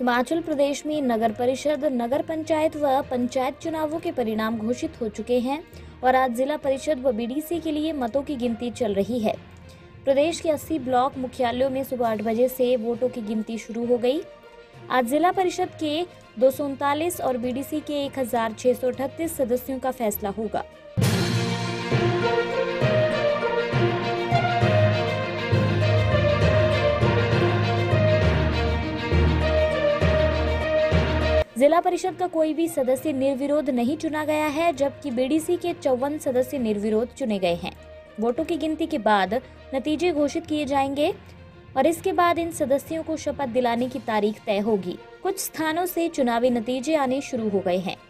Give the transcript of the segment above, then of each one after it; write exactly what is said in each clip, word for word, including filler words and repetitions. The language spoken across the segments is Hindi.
हिमाचल प्रदेश में नगर परिषद, नगर पंचायत व पंचायत चुनावों के परिणाम घोषित हो चुके हैं और आज जिला परिषद व बीडीसी के लिए मतों की गिनती चल रही है। प्रदेश के अस्सी ब्लॉक मुख्यालयों में सुबह आठ बजे से वोटों की गिनती शुरू हो गई। आज जिला परिषद के दो सौ उनतालीस और बीडीसी के एक हजार छह सौ अठतीस सदस्यों का फैसला होगा। जिला परिषद का कोई भी सदस्य निर्विरोध नहीं चुना गया है, जबकि बीडीसी के चौवन सदस्य निर्विरोध चुने गए हैं। वोटों की गिनती के बाद नतीजे घोषित किए जाएंगे और इसके बाद इन सदस्यों को शपथ दिलाने की तारीख तय होगी। कुछ स्थानों से चुनावी नतीजे आने शुरू हो गए हैं।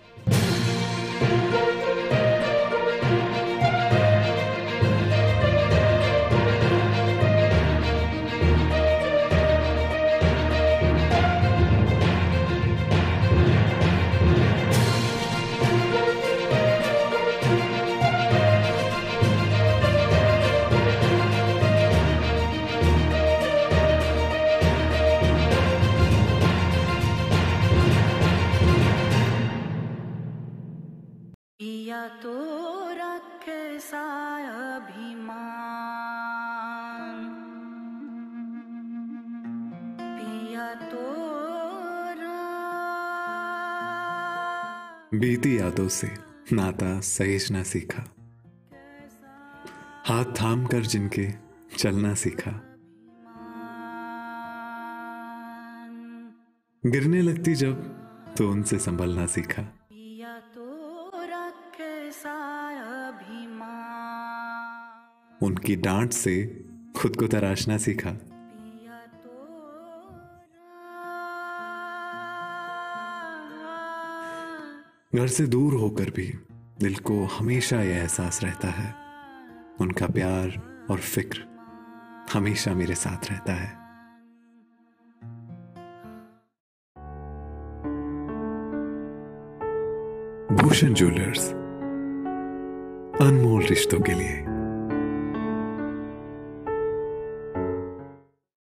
पिया तो रखे सा अभिमान, पिया तो बीती यादों से नाता सहेजना सीखा, हाथ थाम कर जिनके चलना सीखा, गिरने लगती जब तो उनसे संभलना सीखा। पिया तो रखे सा अभिमान, उनकी डांट से खुद को तराशना सीखा। पिया तो घर से दूर होकर भी दिल को हमेशा यह एहसास रहता है, उनका प्यार और फिक्र हमेशा मेरे साथ रहता है। भूषण ज्वेलर्स, अनमोल रिश्तों के लिए।